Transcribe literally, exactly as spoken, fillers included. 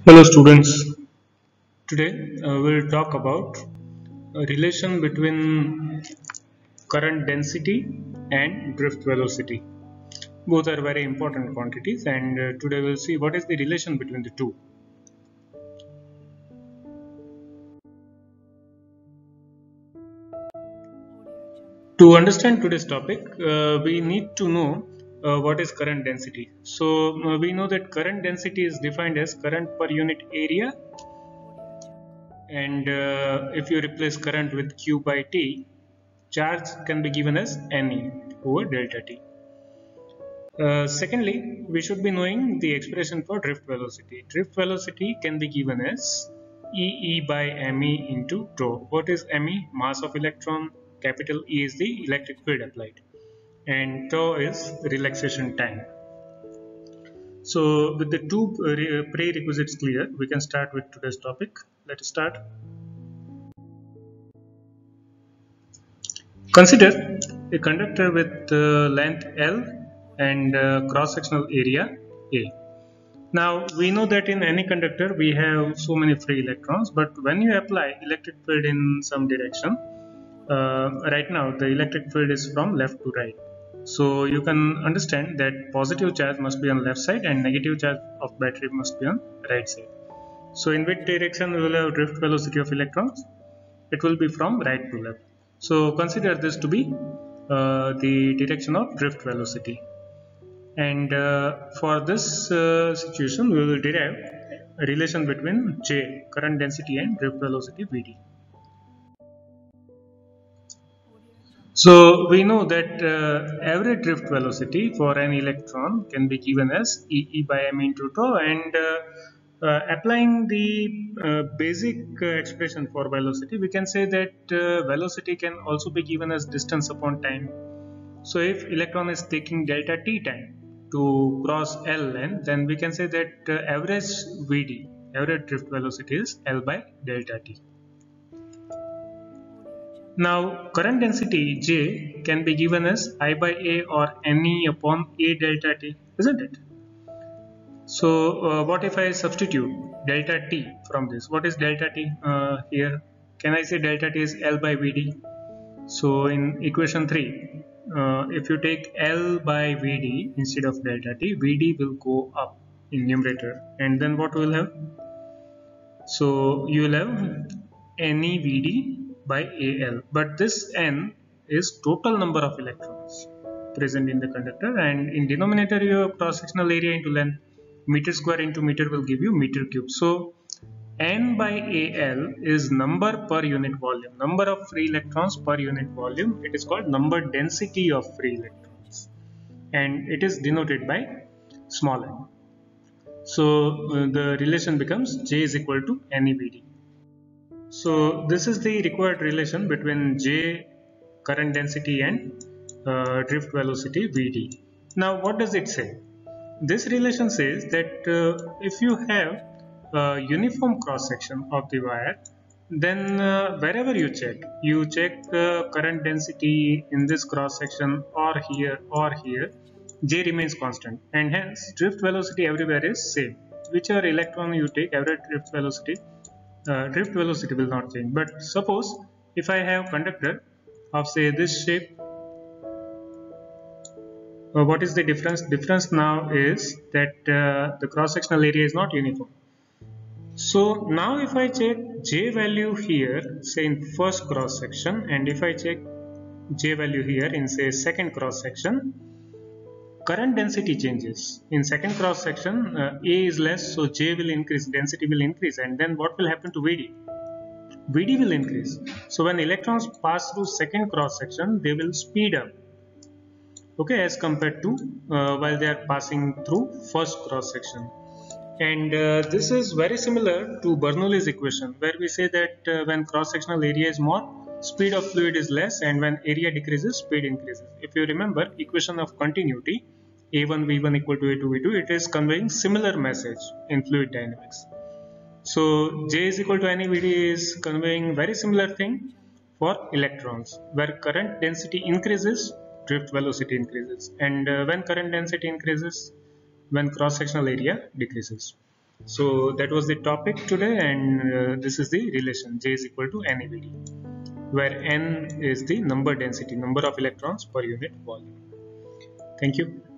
Hello students, today uh, we'll talk about a relation between current density and drift velocity. Both are very important quantities and uh, today we'll see what is the relation between the two. To understand today's topic, uh, we need to know uh, what is current density. So uh, we know that current density is defined as current per unit area, and uh, if you replace current with Q by T, charge can be given as Ne over delta T. Uh, secondly, we should be knowing the expression for drift velocity. Drift velocity can be given as E E by me into tau. What is me? Mass of electron. Capital E is the electric field applied, and tau is relaxation time. So, with the two prerequisites clear, we can start with today's topic. Let us start. Consider a conductor with uh, length L and uh, cross-sectional area A. Now we know that in any conductor we have so many free electrons, but when you apply electric field in some direction, uh, right now the electric field is from left to right. So you can understand that positive charge must be on left side and negative charge of battery must be on right side. So in which direction we will have drift velocity of electrons? It will be from right to left. So consider this to be uh, the direction of drift velocity. And uh, for this uh, situation, we will derive a relation between J, current density, and drift velocity V D. So we know that uh, average drift velocity for an electron can be given as E E by m into tau, and uh, uh, applying the uh, basic uh, expression for velocity, we can say that uh, velocity can also be given as distance upon time. So if electron is taking delta t time to cross L length, then we can say that uh, average V D, average drift velocity is L by delta t. Now current density J can be given as I by A or Ne upon A delta t, isn't it? So uh, what if I substitute delta t from this? What is delta t uh, here? Can I say delta t is L by V D? So in equation three, uh, if you take L by V D instead of delta t, V D will go up in numerator, and then what will have? So you will have Ne V D by A L, but this N is total number of electrons present in the conductor, and in denominator you have cross-sectional area into length. Meter square into meter will give you meter cube. So N by A L is number per unit volume, number of free electrons per unit volume. It is called number density of free electrons, and it is denoted by small n. So uh, the relation becomes J is equal to Ne V D. So this is the required relation between J, current density, and uh, drift velocity V D. Now what does it say? This relation says that uh, if you have a uniform cross section of the wire, then uh, wherever you check, you check uh, current density in this cross section or here or here, J remains constant, and hence drift velocity everywhere is same. Whichever electron you take, average drift velocity, uh, drift velocity will not change. But suppose if I have conductor of say this shape, Uh, what is the difference? Difference now is that uh, the cross-sectional area is not uniform. So now if I check J value here, say in first cross-section, and if I check J value here in say second cross-section, current density changes. In second cross-section, uh, A is less, so J will increase, density will increase, and then what will happen to V D? V D will increase. So when electrons pass through second cross-section, they will speed up, okay, as compared to uh, while they are passing through first cross section. And uh, this is very similar to Bernoulli's equation, where we say that uh, when cross sectional area is more, speed of fluid is less, and when area decreases, speed increases. If you remember equation of continuity, A one V one equal to A two V two, it is conveying similar message in fluid dynamics. So J is equal to Ne V D is conveying very similar thing for electrons, where current density increases, drift velocity increases, and uh, when current density increases, when cross-sectional area decreases. So that was the topic today, and uh, this is the relation J is equal to N E V D, where N is the number density, number of electrons per unit volume. Thank you.